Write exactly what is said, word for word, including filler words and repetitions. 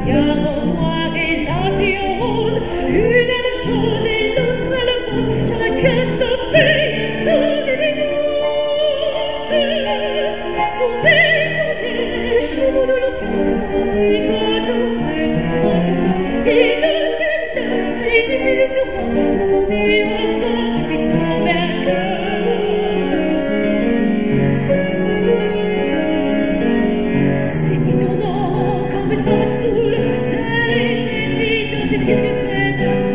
regard en noir et la fille en rose, l'une a la chose et l'autre a la pose, chacun son pays sous des dimanches. Tournez, tournez, chevaux de l'aucun, tournez, quand tournez, quand tournez, et de tête et défilez sur moi, tournez ensemble du piston vainqueur. C'est étonnant comme ça me saoule d'aller résider dans ces cirques prêtes.